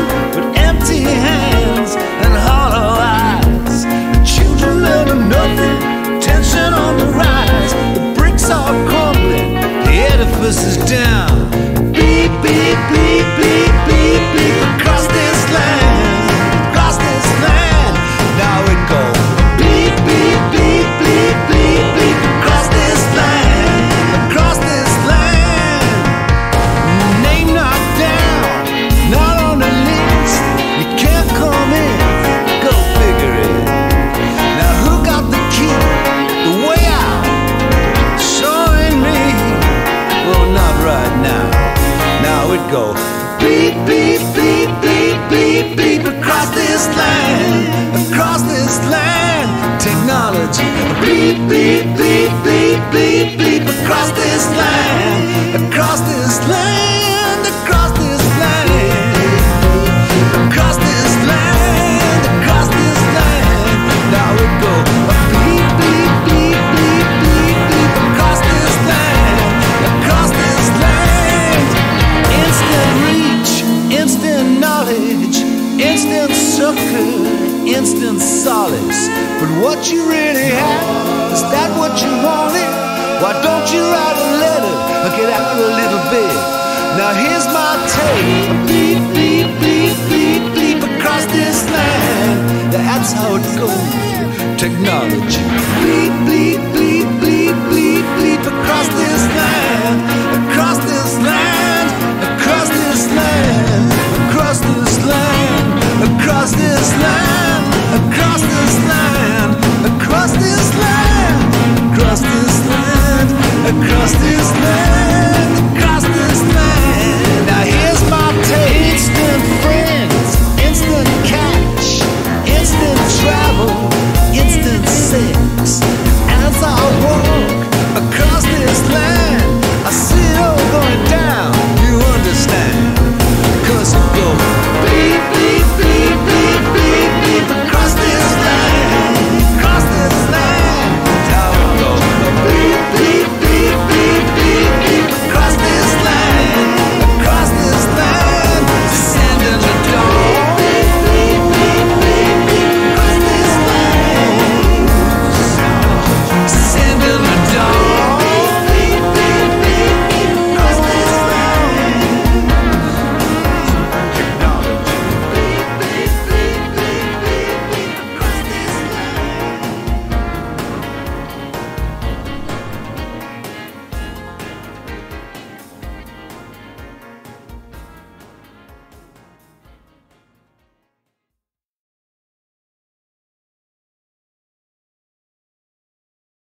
with empty hands and hollow eyes. The children learn nothing, tension on the rise. The bricks are crumbling, the edifice is down. Beep, beep, beep, beep, beep, beep, across this land, across this land. Now it goes beep, beep, beep, beep, beep, beep, across this land, across this land. Name not down, not on the list. You can't come in, go figure it. Now who got the key, the way out? Showing me, well not right now. Now it go beep, beep, beep, beep, beep, beep, across this land, across this land. Technology, beep, beep, beep, beep, beep, beep, across this land, across this land, across this land, across this land, across this land. Now it go beep, beep, beep, beep, beep, beep, across this land, across this land. Instant reach, instant knowledge, instant succor, instant solace. But what you really have, is that what you wanted? Why don't you write a letter or get out a little bit? Now here's my take, beep, beep, beep, beep, beep, across this land. That's how it goes, technology. Beep,